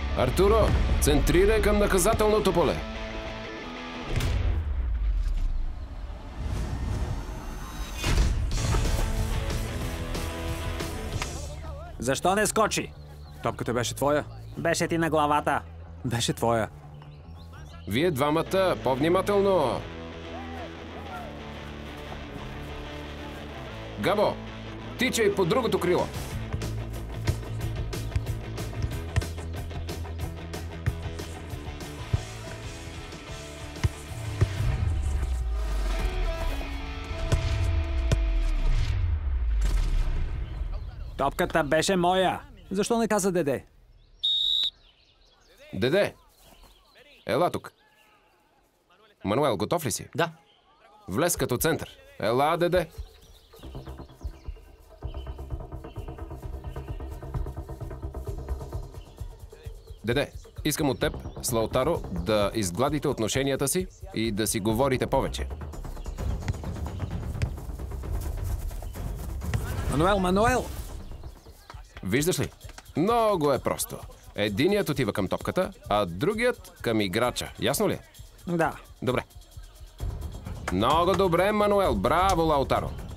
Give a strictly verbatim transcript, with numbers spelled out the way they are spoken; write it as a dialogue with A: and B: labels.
A: Артуро, центрирай към наказателното поле.
B: Защо не скочи?
C: Топката беше твоя.
B: Беше ти на главата.
C: Беше твоя.
A: Вие двамата, по-внимателно. Габо, тичай по другото крило.
B: Топката беше моя.
C: Защо не каза Деде?
A: Деде, ела тук. Мануел, готов ли си?
D: Да.
A: Влез като център. Ела, Деде. Деде, искам от теб с Лаутаро да изгладите отношенията си и да си говорите повече.
C: Мануел, Мануел!
A: Виждаш ли? Много е просто. Единият отива към топката, а другият към играча. Ясно ли?
B: Да.
A: Добре. Много добре, Мануел. Браво, Лаутаро.